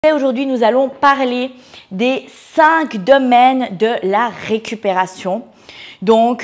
Aujourd'hui, nous allons parler des 5 domaines de la récupération. Donc,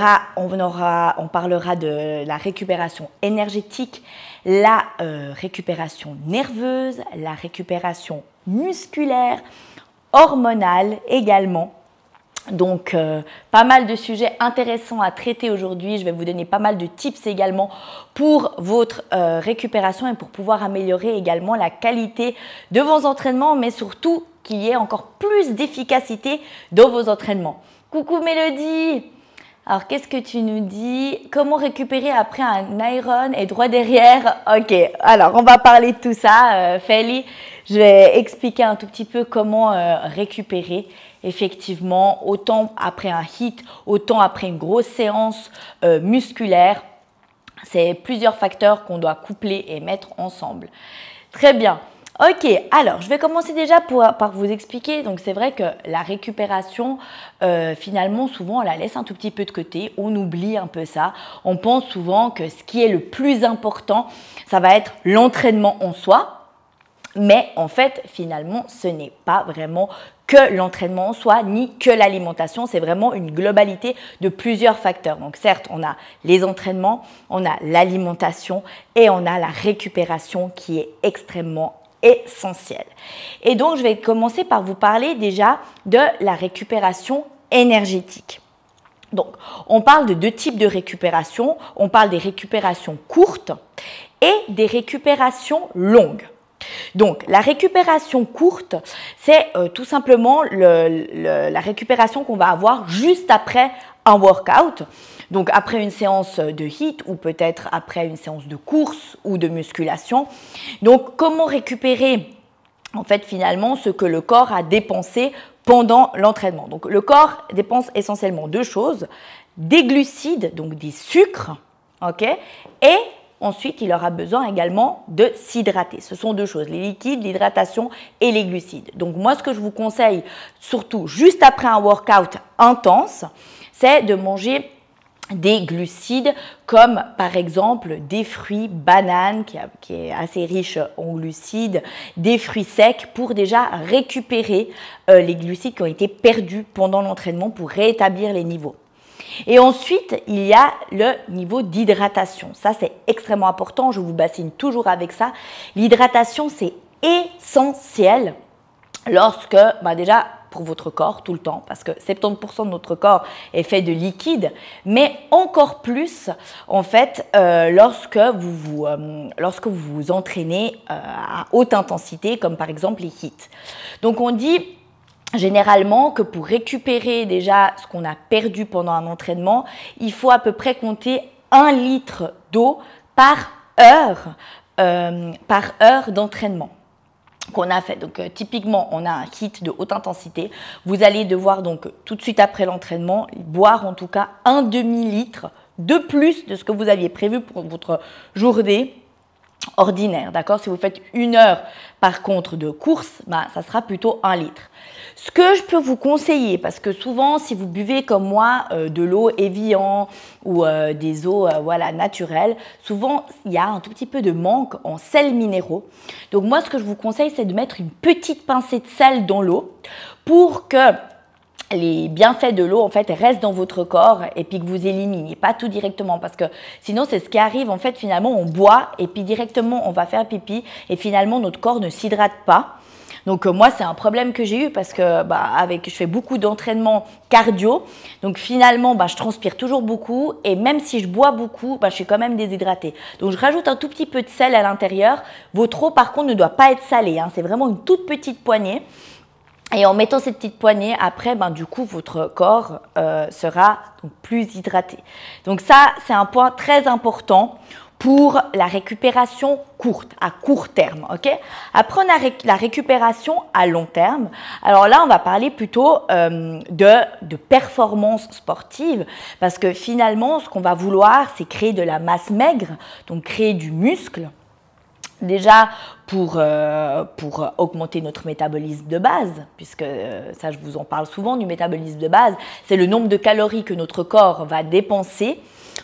on parlera de la récupération énergétique, la récupération nerveuse, la récupération musculaire, hormonale également. Donc, pas mal de sujets intéressants à traiter aujourd'hui. Je vais vous donner pas mal de tips également pour votre récupération et pour pouvoir améliorer également la qualité de vos entraînements, mais surtout qu'il y ait encore plus d'efficacité dans vos entraînements. Coucou Mélodie! Alors, qu'est-ce que tu nous dis? Comment récupérer après un iron et droit derrière? Ok, alors on va parler de tout ça. Feli, je vais expliquer un tout petit peu comment récupérer. Effectivement, autant après un hit, autant après une grosse séance musculaire. C'est plusieurs facteurs qu'on doit coupler et mettre ensemble. Très bien. Ok, alors je vais commencer déjà par vous expliquer. Donc c'est vrai que la récupération, finalement, souvent on la laisse un tout petit peu de côté. On oublie un peu ça. On pense souvent que ce qui est le plus important, ça va être l'entraînement en soi. Mais en fait, finalement, ce n'est pas vraiment que l'entraînement en soi, ni que l'alimentation. C'est vraiment une globalité de plusieurs facteurs. Donc certes, on a les entraînements, on a l'alimentation et on a la récupération qui est extrêmement essentielle. Et donc, je vais commencer par vous parler déjà de la récupération énergétique. Donc, on parle de deux types de récupération. On parle des récupérations courtes et des récupérations longues. Donc, la récupération courte, c'est tout simplement la récupération qu'on va avoir juste après un workout. Donc, après une séance de HIIT ou peut-être après une séance de course ou de musculation. Donc, comment récupérer en fait finalement ce que le corps a dépensé pendant l'entraînement? Donc, le corps dépense essentiellement deux choses, des glucides, donc des sucres, ok, et ensuite, il aura besoin également de s'hydrater. Ce sont deux choses, les liquides, l'hydratation et les glucides. Donc moi, ce que je vous conseille, surtout juste après un workout intense, c'est de manger des glucides comme par exemple des fruits, bananes qui est assez riche en glucides, des fruits secs pour déjà récupérer les glucides qui ont été perdus pendant l'entraînement pour rétablir les niveaux. Et ensuite, il y a le niveau d'hydratation. Ça, c'est extrêmement important. Je vous bassine toujours avec ça. L'hydratation, c'est essentiel lorsque, déjà, pour votre corps, tout le temps, parce que 70% de notre corps est fait de liquide, mais encore plus, en fait, lorsque vous vous entraînez à haute intensité, comme par exemple les HIIT. Donc, on dit généralement que pour récupérer déjà ce qu'on a perdu pendant un entraînement, il faut à peu près compter 1 litre d'eau par heure d'entraînement qu'on a fait. Donc typiquement, on a un HIIT de haute intensité. Vous allez devoir donc tout de suite après l'entraînement boire en tout cas un demi-litre de plus de ce que vous aviez prévu pour votre journée ordinaire, d'accord? Si vous faites 1 heure par contre de course, ça sera plutôt 1 litre. Ce que je peux vous conseiller, parce que souvent si vous buvez comme moi de l'eau Evian ou des eaux naturelles, souvent il y a un tout petit peu de manque en sels minéraux. Donc moi ce que je vous conseille, c'est de mettre une petite pincée de sel dans l'eau pour que les bienfaits de l'eau en fait restent dans votre corps et puis que vous éliminiez pas tout directement, parce que sinon c'est ce qui arrive en fait, finalement on boit et puis directement on va faire pipi et finalement notre corps ne s'hydrate pas. Donc moi c'est un problème que j'ai eu parce que je fais beaucoup d'entraînement cardio, donc finalement je transpire toujours beaucoup et même si je bois beaucoup, je suis quand même déshydratée. Donc je rajoute un tout petit peu de sel à l'intérieur. Votre eau par contre ne doit pas être salée, hein. C'est vraiment une toute petite poignée. Et en mettant cette petite poignée, après, du coup, votre corps sera donc plus hydraté. Donc ça, c'est un point très important pour la récupération courte, à court terme. Okay, après, on a la récupération à long terme. Alors là, on va parler plutôt de performance sportive, parce que finalement, ce qu'on va vouloir, c'est créer de la masse maigre, donc créer du muscle. Déjà pour augmenter notre métabolisme de base, puisque ça je vous en parle souvent du métabolisme de base, c'est le nombre de calories que notre corps va dépenser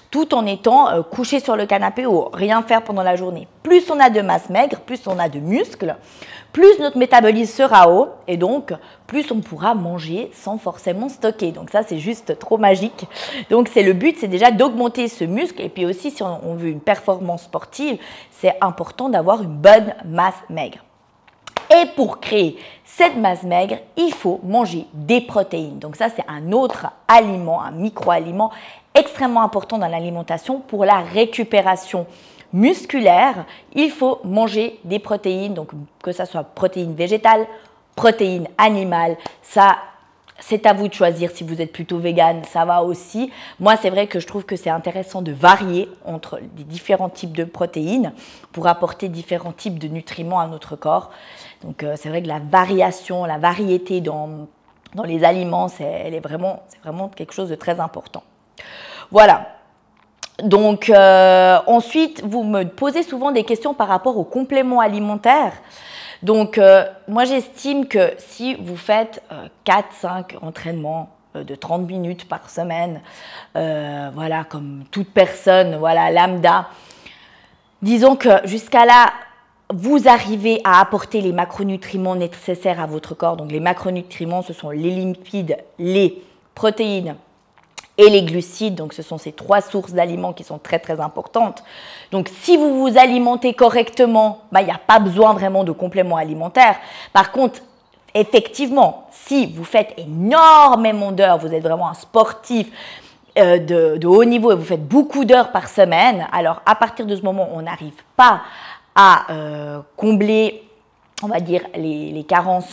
tout en étant couché sur le canapé ou rien faire pendant la journée. Plus on a de masse maigre, plus on a de muscles, plus notre métabolisme sera haut et donc plus on pourra manger sans forcément stocker. Donc ça, c'est juste trop magique. Donc le but, c'est déjà d'augmenter ce muscle et puis aussi si on veut une performance sportive, c'est important d'avoir une bonne masse maigre. Et pour créer cette masse maigre, il faut manger des protéines. Donc ça, c'est un autre aliment, un micro-aliment extrêmement important dans l'alimentation pour la récupération musculaire. Il faut manger des protéines, donc que ce soit protéines végétales, protéines animales. Ça, c'est à vous de choisir si vous êtes plutôt vegan, ça va aussi. Moi, c'est vrai que je trouve que c'est intéressant de varier entre les différents types de protéines pour apporter différents types de nutriments à notre corps. Donc, c'est vrai que la variation, la variété dans les aliments, c'est vraiment quelque chose de très important. Voilà. Donc, ensuite, vous me posez souvent des questions par rapport aux compléments alimentaires. Donc, moi, j'estime que si vous faites 4-5 entraînements de 30 minutes par semaine, voilà, comme toute personne, voilà, lambda, disons que jusqu'à là, vous arrivez à apporter les macronutriments nécessaires à votre corps. Donc, les macronutriments, ce sont les lipides, les protéines et les glucides. Donc, ce sont ces 3 sources d'aliments qui sont très, très importantes. Donc, si vous vous alimentez correctement, il n'y a pas besoin vraiment de compléments alimentaires. Par contre, effectivement, si vous faites énormément d'heures, vous êtes vraiment un sportif de haut niveau et vous faites beaucoup d'heures par semaine, alors à partir de ce moment, on n'arrive pas à combler, on va dire, les carences,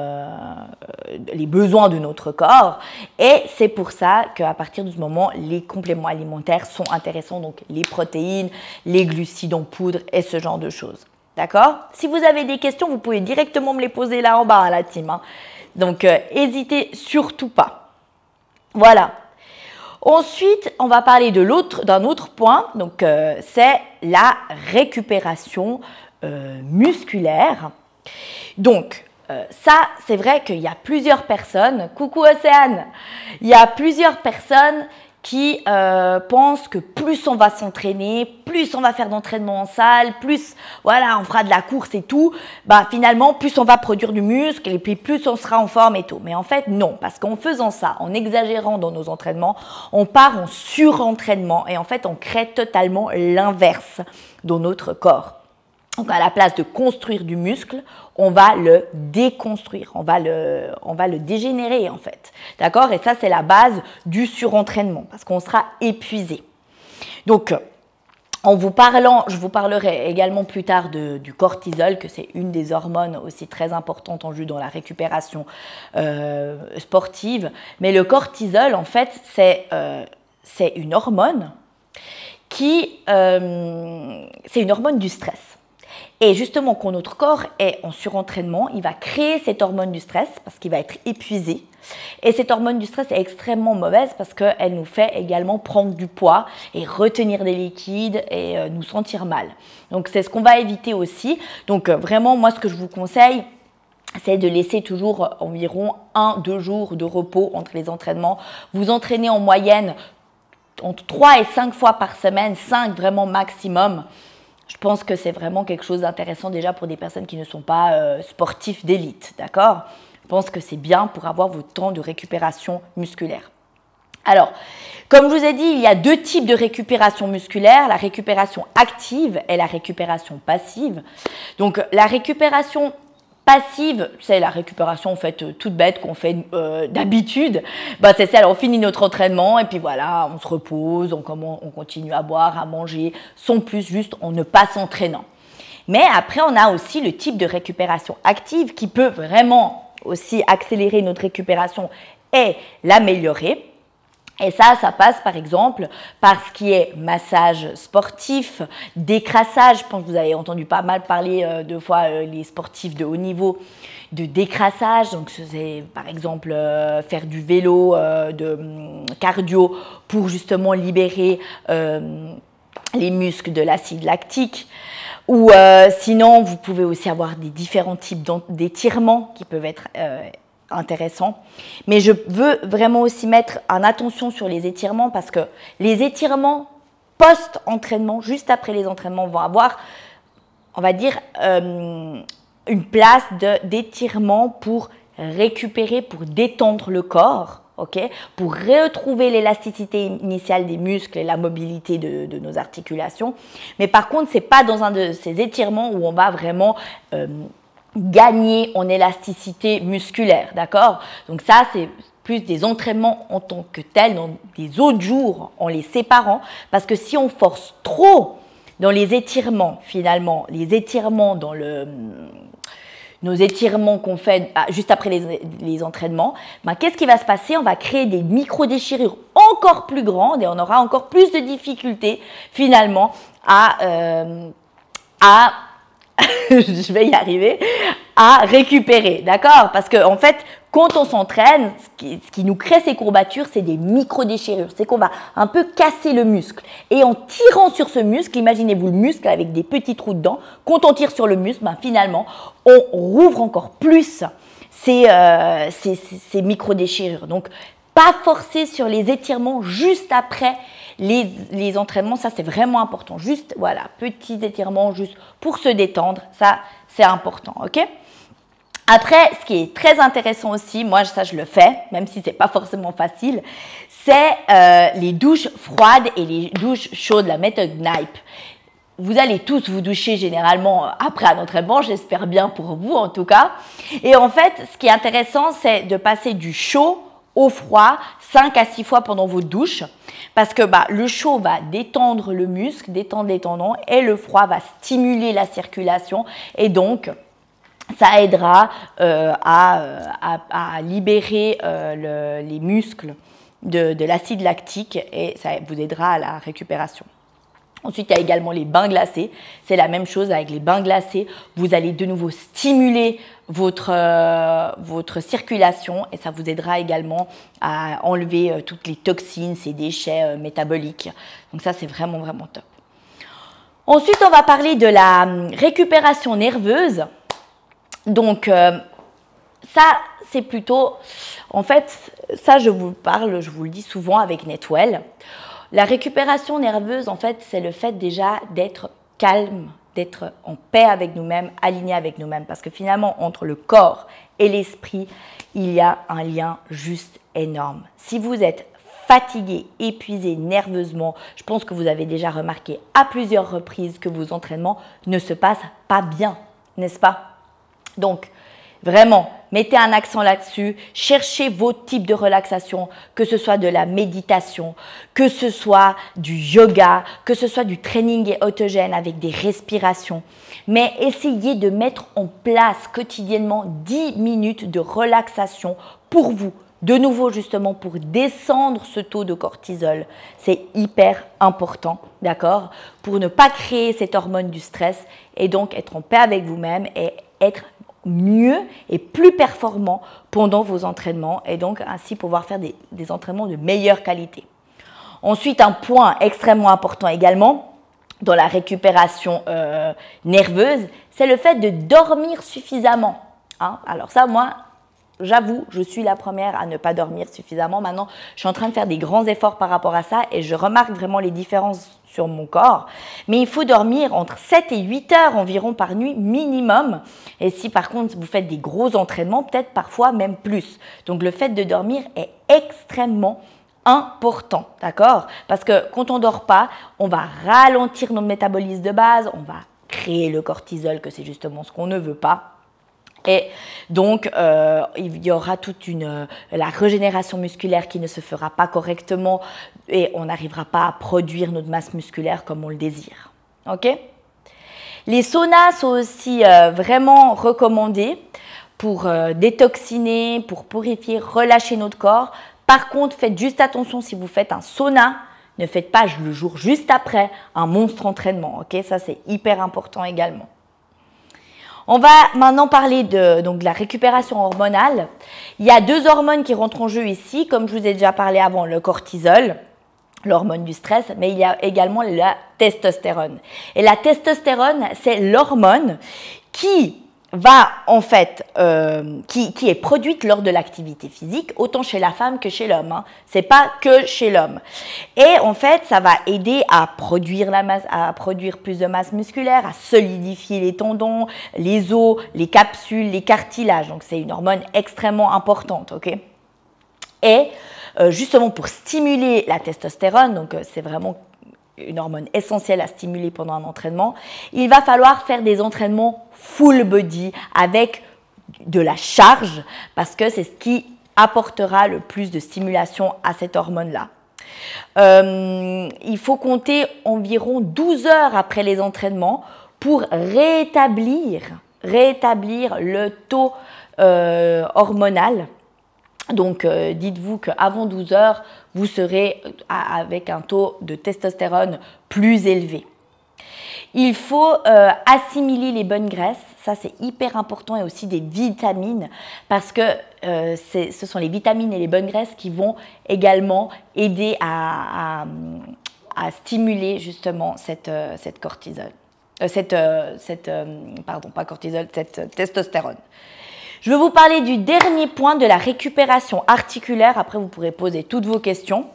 les besoins de notre corps. Et c'est pour ça qu'à partir de ce moment, les compléments alimentaires sont intéressants, donc les protéines, les glucides en poudre et ce genre de choses. D'accord? Si vous avez des questions, vous pouvez directement me les poser là en bas, hein, la team. Hein. Donc, n'hésitez surtout pas. Voilà. Ensuite, on va parler d'un autre point, donc c'est la récupération musculaire. Donc, ça, c'est vrai qu'il y a plusieurs personnes, coucou Océane, il y a plusieurs personnes qui pensent que plus on va s'entraîner, plus on va faire d'entraînement en salle, plus voilà, on fera de la course et tout, bah finalement plus on va produire du muscle et puis plus on sera en forme et tout. Mais en fait non, parce qu'en faisant ça, en exagérant dans nos entraînements, on part en surentraînement et en fait on crée totalement l'inverse dans notre corps. Donc à la place de construire du muscle, on va le déconstruire, on va le dégénérer en fait. D'accord? Et ça, c'est la base du surentraînement parce qu'on sera épuisé. Donc, je vous parlerai également plus tard du cortisol, que c'est une des hormones aussi très importantes en jeu dans la récupération sportive. Mais le cortisol, en fait, c'est une hormone c'est une hormone du stress. Et justement, quand notre corps est en surentraînement, il va créer cette hormone du stress parce qu'il va être épuisé. Et cette hormone du stress est extrêmement mauvaise parce qu'elle nous fait également prendre du poids et retenir des liquides et nous sentir mal. Donc, c'est ce qu'on va éviter aussi. Donc, vraiment, moi, ce que je vous conseille, c'est de laisser toujours environ 1-2 jours de repos entre les entraînements. Vous entraînez en moyenne entre 3 et 5 fois par semaine, 5 vraiment maximum. Je pense que c'est vraiment quelque chose d'intéressant déjà pour des personnes qui ne sont pas sportifs d'élite, d'accord? Je pense que c'est bien pour avoir votre temps de récupération musculaire. Alors, comme je vous ai dit, il y a 2 types de récupération musculaire, la récupération active et la récupération passive. Donc, la récupération passive, c'est la récupération en fait toute bête qu'on fait d'habitude. Bah, c'est celle, on finit notre entraînement et puis voilà, on se repose, on continue à boire, à manger, sans plus, juste en ne pas s'entraînant. Mais après, on a aussi le type de récupération active qui peut vraiment aussi accélérer notre récupération et l'améliorer. Et ça passe par exemple par ce qui est massage sportif, décrassage. Je pense que vous avez entendu pas mal parler de fois les sportifs de haut niveau de décrassage. Donc c'est par exemple faire du vélo, de cardio pour justement libérer les muscles de l'acide lactique. Ou sinon, vous pouvez aussi avoir des différents types d'étirements qui peuvent être intéressant. Mais je veux vraiment aussi mettre en attention sur les étirements parce que les étirements post-entraînement, juste après les entraînements, vont avoir, on va dire, une place d'étirement pour récupérer, pour détendre le corps, okay, pour retrouver l'élasticité initiale des muscles et la mobilité de nos articulations. Mais par contre, ce n'est pas dans un de ces étirements où on va vraiment gagner en élasticité musculaire, d'accord? Donc ça, c'est plus des entraînements en tant que tels, dans des autres jours, en les séparant, parce que si on force trop dans les étirements, finalement, les étirements dans nos étirements qu'on fait juste après les entraînements, ben, qu'est-ce qui va se passer? On va créer des micro-déchirures encore plus grandes et on aura encore plus de difficultés, finalement, je vais y arriver, à récupérer, d'accord? Parce qu'en fait, quand on s'entraîne, ce qui nous crée ces courbatures, c'est des micro-déchirures. C'est qu'on va un peu casser le muscle. Et en tirant sur ce muscle, imaginez-vous le muscle avec des petits trous dedans. Quand on tire sur le muscle, ben finalement, on rouvre encore plus ces micro-déchirures. Donc, pas forcer sur les étirements juste après les entraînements, ça c'est vraiment important. Juste, voilà, petits étirements juste pour se détendre, ça c'est important, ok? Après, ce qui est très intéressant aussi, moi ça je le fais, même si c'est pas forcément facile, c'est les douches froides et les douches chaudes, la méthode Knipe. Vous allez tous vous doucher généralement après un entraînement, j'espère bien pour vous en tout cas. Et en fait, ce qui est intéressant, c'est de passer du chaud au froid 5 à 6 fois pendant vos douches parce que le chaud va détendre le muscle, détendre les tendons et le froid va stimuler la circulation et donc ça aidera à libérer les muscles de l'acide lactique et ça vous aidera à la récupération. Ensuite, il y a également les bains glacés. C'est la même chose avec les bains glacés. Vous allez de nouveau stimuler votre circulation et ça vous aidera également à enlever toutes les toxines, ces déchets métaboliques. Donc ça, c'est vraiment, vraiment top. Ensuite, on va parler de la récupération nerveuse. Donc, ça, c'est plutôt… En fait, ça, je vous le dis souvent avec Netwell. La récupération nerveuse, en fait, c'est le fait déjà d'être calme, d'être en paix avec nous-mêmes, aligné avec nous-mêmes. Parce que finalement, entre le corps et l'esprit, il y a un lien juste énorme. Si vous êtes fatigué, épuisé nerveusement, je pense que vous avez déjà remarqué à plusieurs reprises que vos entraînements ne se passent pas bien, n'est-ce pas? Donc, vraiment, mettez un accent là-dessus, cherchez vos types de relaxation, que ce soit de la méditation, que ce soit du yoga, que ce soit du training autogène avec des respirations. Mais essayez de mettre en place quotidiennement 10 minutes de relaxation pour vous. De nouveau, justement, pour descendre ce taux de cortisol. C'est hyper important, d'accord? Pour ne pas créer cette hormone du stress et donc être en paix avec vous-même et être mieux et plus performant pendant vos entraînements et donc ainsi pouvoir faire des entraînements de meilleure qualité. Ensuite, un point extrêmement important également dans la récupération nerveuse, c'est le fait de dormir suffisamment. Hein? Alors ça, moi, j'avoue, je suis la première à ne pas dormir suffisamment. Maintenant, je suis en train de faire des grands efforts par rapport à ça et je remarque vraiment les différences sur mon corps. Mais il faut dormir entre 7 et 8 heures environ par nuit minimum. Et si par contre vous faites des gros entraînements, peut-être parfois même plus. Donc le fait de dormir est extrêmement important, d'accord? Parce que quand on ne dort pas, on va ralentir notre métabolisme de base, on va créer le cortisol, que c'est justement ce qu'on ne veut pas. Et donc, il y aura toute la régénération musculaire qui ne se fera pas correctement et on n'arrivera pas à produire notre masse musculaire comme on le désire. Ok? Les saunas sont aussi vraiment recommandés pour détoxiner, pour purifier, relâcher notre corps. Par contre, faites juste attention si vous faites un sauna, ne faites pas le jour juste après un monstre entraînement. Ok? Ça, c'est hyper important également. On va maintenant parler de la récupération hormonale. Il y a 2 hormones qui rentrent en jeu ici, comme je vous ai déjà parlé avant, le cortisol, l'hormone du stress, mais il y a également la testostérone. Et la testostérone, c'est l'hormone qui va en fait, qui est produite lors de l'activité physique, autant chez la femme que chez l'homme. Hein. C'est pas que chez l'homme. Et en fait, ça va aider à produire plus de masse musculaire, à solidifier les tendons, les os, les capsules, les cartilages. Donc c'est une hormone extrêmement importante, ok? Et justement pour stimuler la testostérone, donc c'est vraiment une hormone essentielle à stimuler pendant un entraînement, il va falloir faire des entraînements full body avec de la charge parce que c'est ce qui apportera le plus de stimulation à cette hormone-là. Il faut compter environ 12 heures après les entraînements pour rétablir le taux hormonal. Donc, dites-vous qu'avant 12 heures, vous serez avec un taux de testostérone plus élevé. Il faut assimiler les bonnes graisses, ça c'est hyper important, et aussi des vitamines parce que ce sont les vitamines et les bonnes graisses qui vont également aider à stimuler justement cette cortisol, cette testostérone. Je vais vous parler du dernier point de la récupération articulaire. Après, vous pourrez poser toutes vos questions.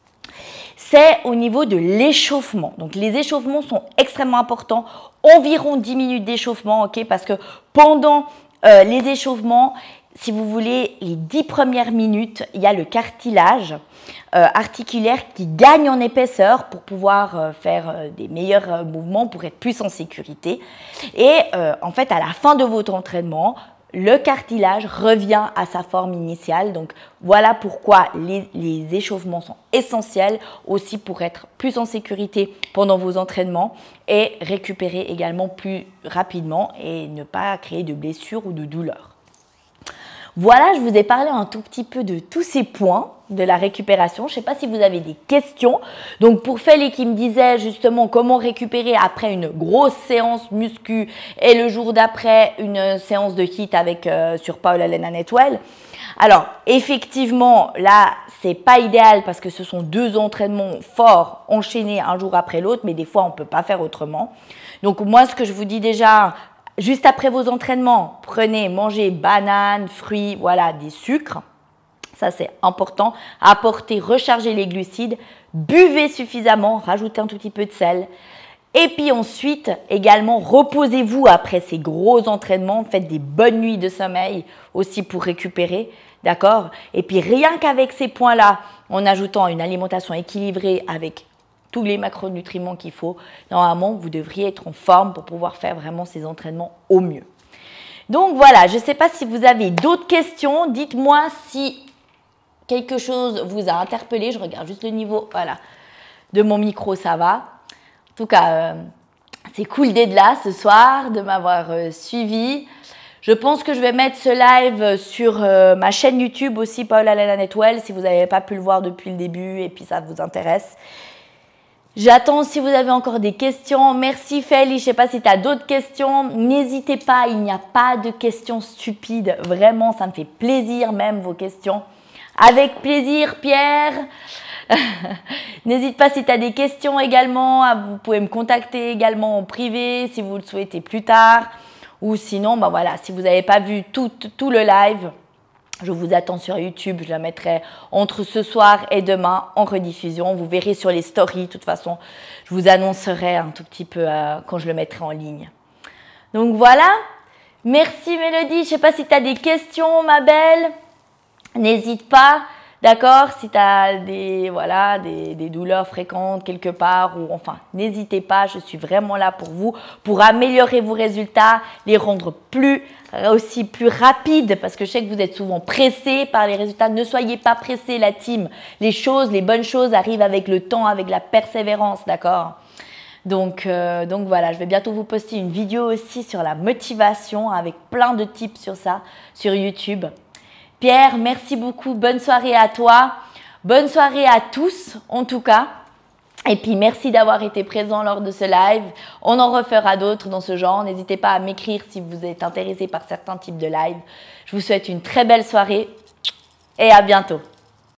C'est au niveau de l'échauffement. Donc, les échauffements sont extrêmement importants. Environ 10 minutes d'échauffement, ok? Parce que pendant les échauffements, si vous voulez, les 10 premières minutes, il y a le cartilage articulaire qui gagne en épaisseur pour pouvoir faire des meilleurs mouvements, pour être plus en sécurité. Et en fait, à la fin de votre entraînement, le cartilage revient à sa forme initiale. Donc, voilà pourquoi les échauffements sont essentiels aussi pour être plus en sécurité pendant vos entraînements et récupérer également plus rapidement et ne pas créer de blessures ou de douleurs. Voilà, je vous ai parlé un tout petit peu de tous ces points de la récupération. Je ne sais pas si vous avez des questions. Donc, pour Feli qui me disait justement comment récupérer après une grosse séance muscu et le jour d'après une séance de HIIT avec sur Paola Lena Netwell. Alors, effectivement, là, c'est pas idéal parce que ce sont deux entraînements forts enchaînés un jour après l'autre, mais des fois, on ne peut pas faire autrement. Donc, moi, ce que je vous dis déjà, juste après vos entraînements, mangez bananes, fruits, voilà, des sucres. Ça, c'est important. Apportez, rechargez les glucides. Buvez suffisamment, rajoutez un tout petit peu de sel. Et puis ensuite, également, reposez-vous après ces gros entraînements. Faites des bonnes nuits de sommeil aussi pour récupérer. D'accord? Et puis, rien qu'avec ces points-là, en ajoutant une alimentation équilibrée avec tous les macronutriments qu'il faut, normalement, vous devriez être en forme pour pouvoir faire vraiment ces entraînements au mieux. Donc voilà, je ne sais pas si vous avez d'autres questions. Dites-moi si quelque chose vous a interpellé. Je regarde juste le niveau de mon micro, ça va. En tout cas, c'est cool d'être là ce soir, de m'avoir suivi. Je pense que je vais mettre ce live sur ma chaîne YouTube aussi, Paola Lena Netwell, si vous n'avez pas pu le voir depuis le début et puis ça vous intéresse. J'attends si vous avez encore des questions. Merci Feli, je ne sais pas si tu as d'autres questions. N'hésitez pas, il n'y a pas de questions stupides. Vraiment, ça me fait plaisir même vos questions. Avec plaisir Pierre. N'hésite pas si tu as des questions également. Vous pouvez me contacter également en privé si vous le souhaitez plus tard. Ou sinon, voilà, si vous n'avez pas vu tout le live, je vous attends sur YouTube, je la mettrai entre ce soir et demain en rediffusion. Vous verrez sur les stories, de toute façon, je vous annoncerai un tout petit peu quand je le mettrai en ligne. Donc voilà, merci Mélodie, je ne sais pas si tu as des questions ma belle, n'hésite pas, d'accord, si tu as des douleurs fréquentes quelque part, ou enfin, n'hésitez pas, je suis vraiment là pour vous, pour améliorer vos résultats, les rendre aussi plus rapides, parce que je sais que vous êtes souvent pressés par les résultats. Ne soyez pas pressés, la team. Les bonnes choses arrivent avec le temps, avec la persévérance, d'accord? Donc voilà, je vais bientôt vous poster une vidéo aussi sur la motivation avec plein de tips sur ça, sur YouTube. Pierre, merci beaucoup. Bonne soirée à toi. Bonne soirée à tous, en tout cas. Et puis, merci d'avoir été présent lors de ce live. On en refera d'autres dans ce genre. N'hésitez pas à m'écrire si vous êtes intéressé par certains types de live. Je vous souhaite une très belle soirée et à bientôt.